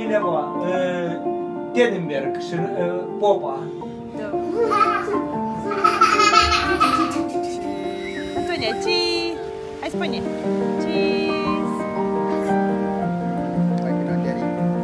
Minerva, Dedenberg și Popa. Antonia, cheese! Hai spune! Cheese! Hai, Granddaddy.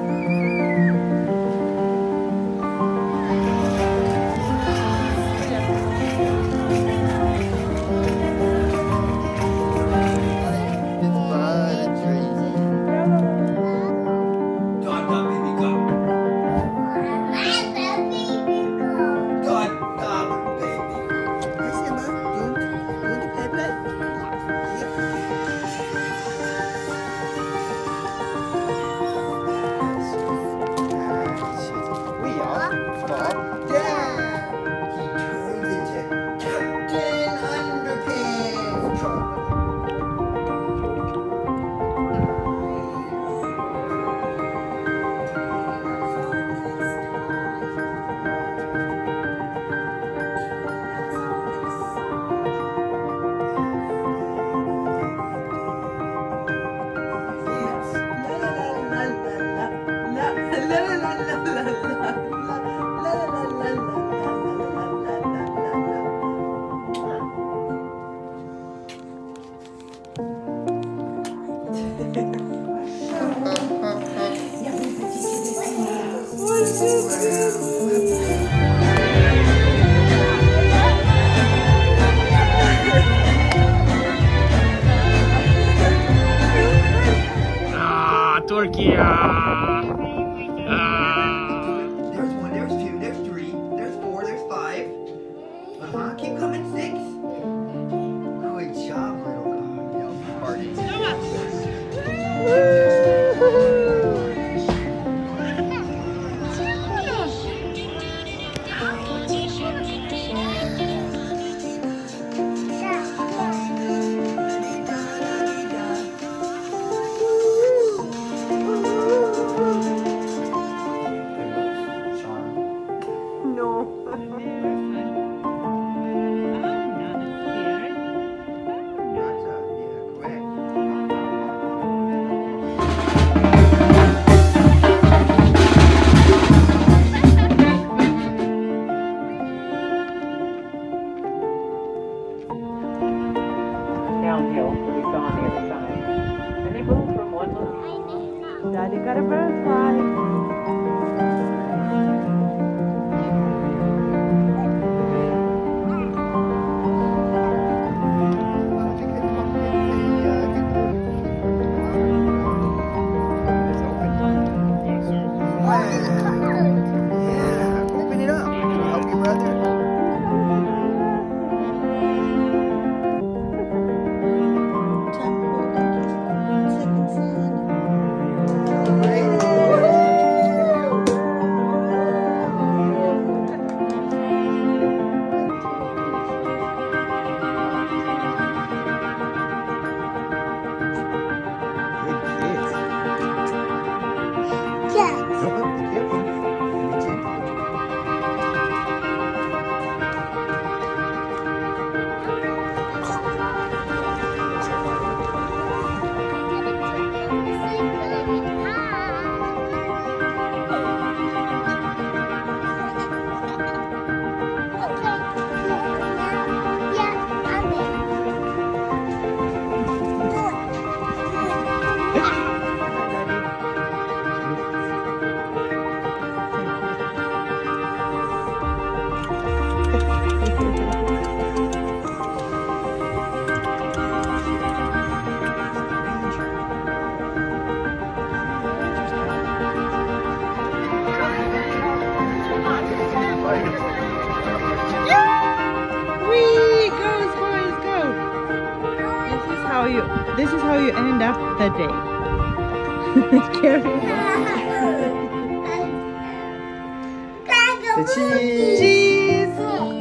Turkey! There's one, there's two, there's three, there's four, there's five. Keep coming, 6. Good job, little party. Downhill, so we've gone the other side. And they move from one location. Daddy got a bird fly. Yeah, open it up. Help you, brother. This is how you end up the day. Carry The cheese. cheese.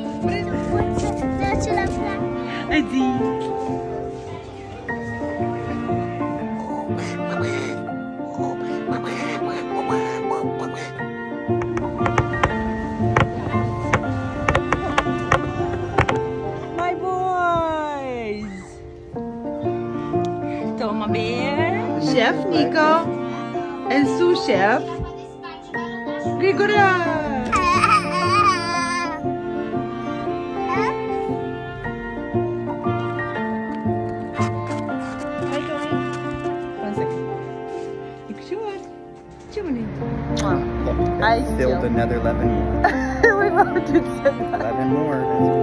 My boys. Toma Bear, Chef Nico, and sous chef Gregoria! Hi, Johnny. 1 second. Ikshua. Johnny. Look, I filled still- another 11 more. We both did say that. 11 more.